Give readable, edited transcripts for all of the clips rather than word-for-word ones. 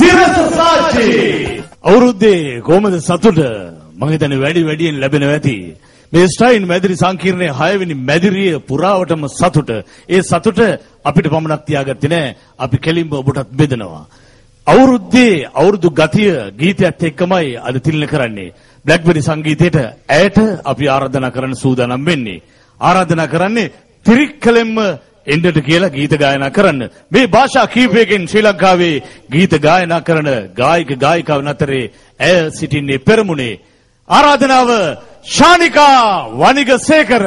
සිරස සාජි අවුරුද්දේ කොහමද සතුට මම හිතන්නේ වැඩියෙන් ලැබෙනවා ඇති. මේ ස්ටයින් මැදිරි සංකීර්ණයේ 6 වෙනි මැදිරිය පුරාවටම සතුට. ඒ සතුට අපිට පමණක් තියාගත්තේ නෑ. අපි කෙලින්ම ඔබටත් බෙදනවා. අවුරුදු ගතිය ගීතයත් එක්කමයි අද තිලින කරන්නේ. බ්ලැක්බෙරි සංගීතයට ඇයට අපි ආරාධනා කරන්න සූදානම් වෙන්නේ. ආරාධනා කරන්නේ ත්‍රික්කලෙම්ම එන්නට කියලා ගීත ගායනා කරන්න. මේ භාෂා කීපයකින් ශ්‍රී ලංකාවේ ගීත ගායනා කරන ගායක ගායිකාවන් අතරේ ඇය සිටින්නේ පෙරමුණේ. ආරාධනාව ශානිකා වනිගසේකර.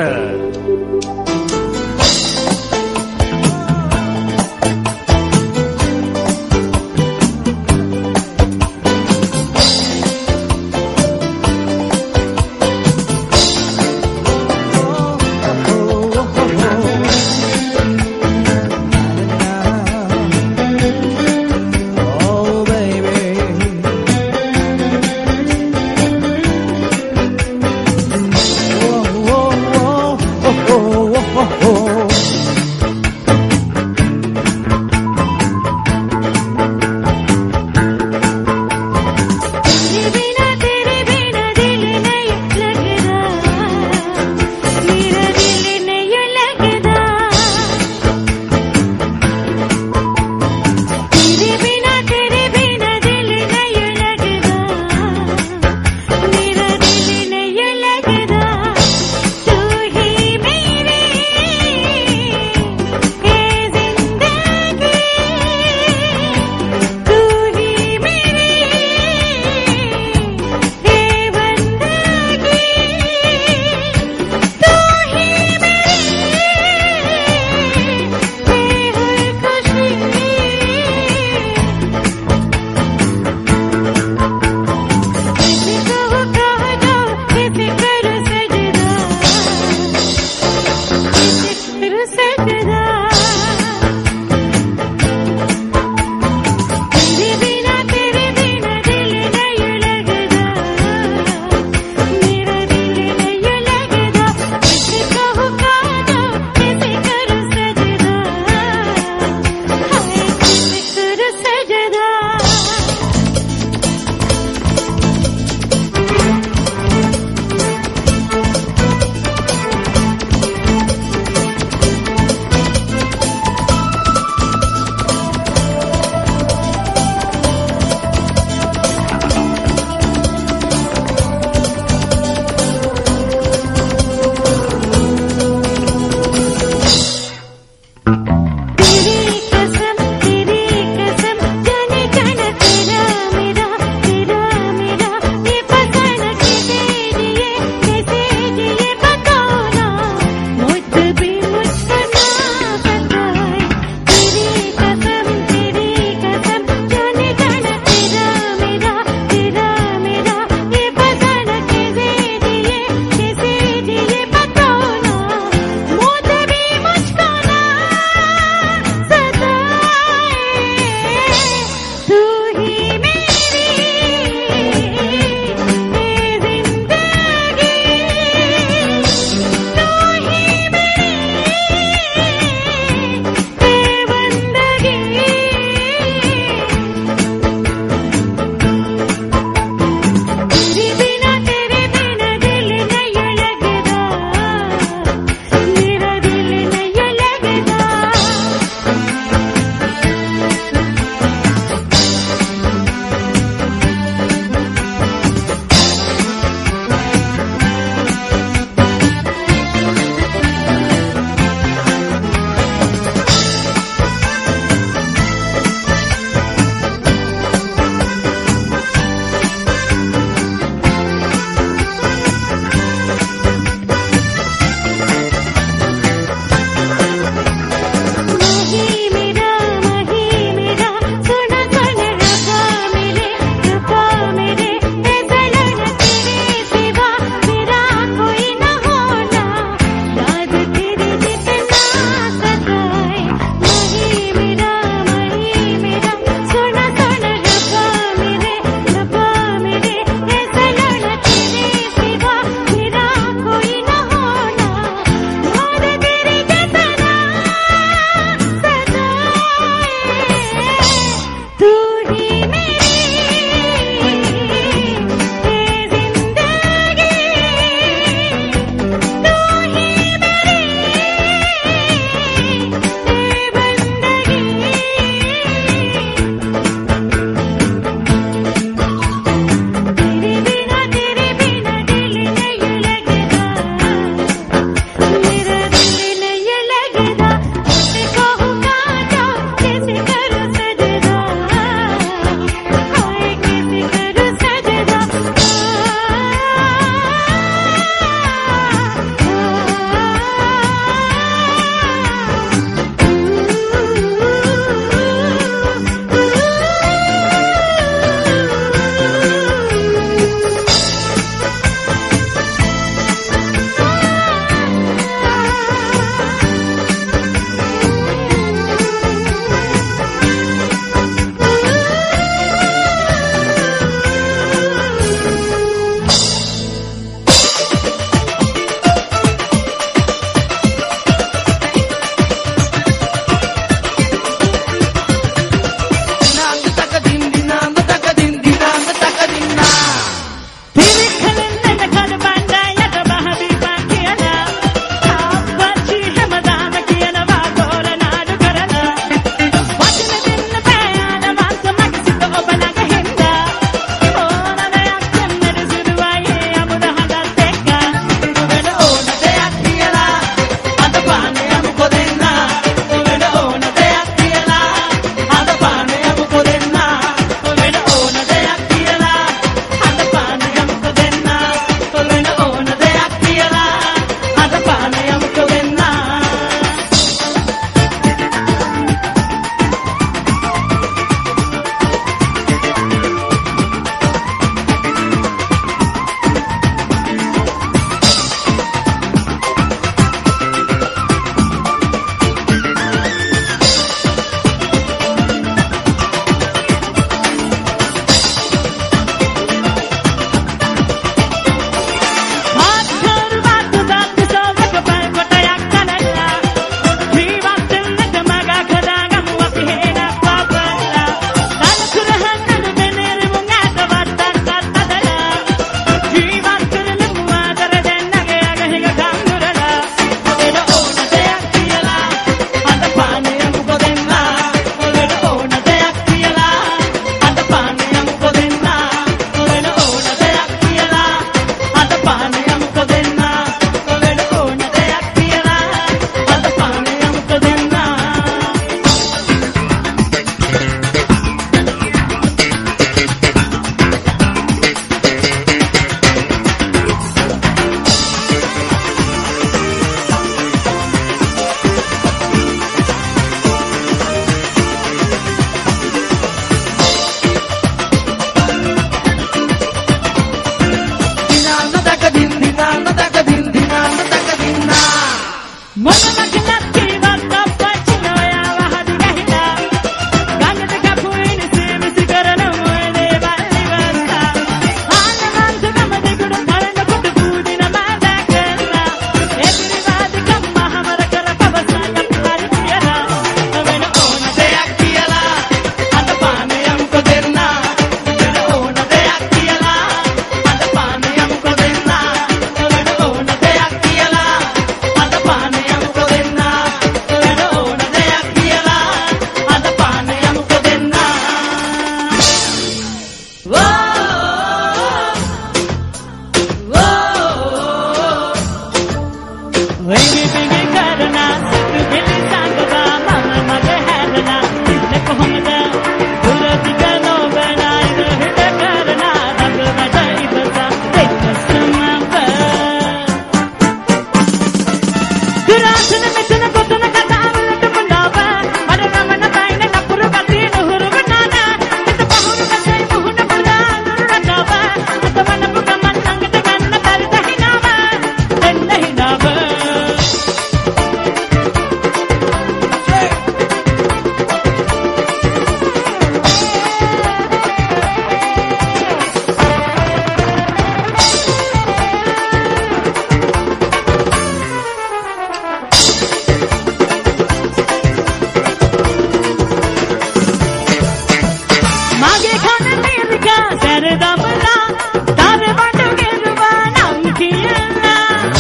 දමලා තරවට ගෙරුවා නම් කියලා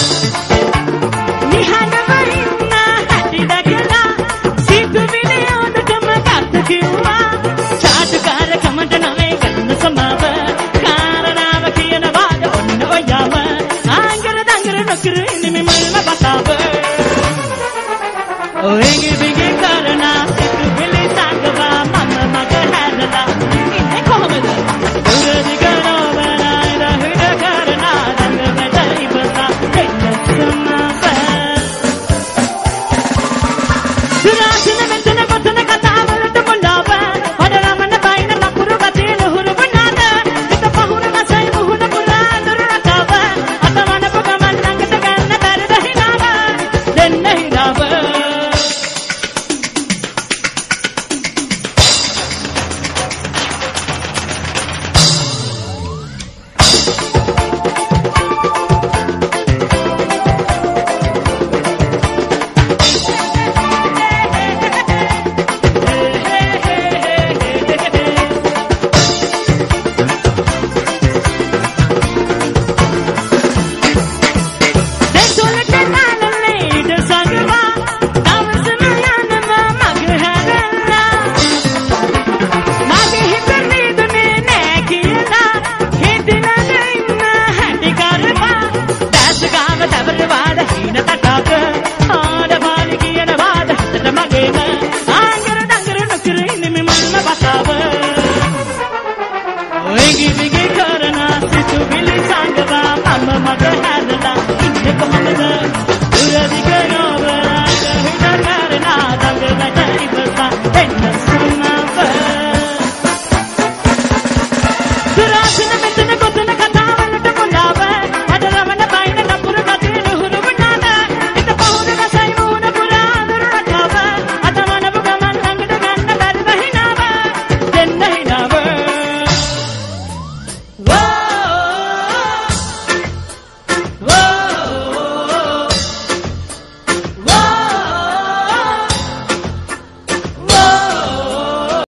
නිහඬව ඉන්න හැටි දැකලා සිතුවිලි ඔන්නටම ගත්ත කිව්වා චාටුකාර කමට නමේ ගන්න සමාව කාරණාව කියන වාද ඔන්න ඔයම ආංගර දංගර නොකර ඉන්නේ මල්ම බතාව ඔයගේ බිගේ කාරණා සිතුවිලි සංගවා මම මග හැදලා ඉන්නේ කොහමද දුරදි කරවනා ඉරහිට කරනා දංගකට ඉපසා එන්න සමාව දුරාසින මෙතන පතන කතාවලට මොළව වඩරමන බයින නපුරු ගතිය නුහුරු වනාද එක පහුරු නැසයි මුහුණ පුරා දුරටව අතවන පොගමන් ළඟට ගන්න බැරිද හිනාව දෙන්න හිනාව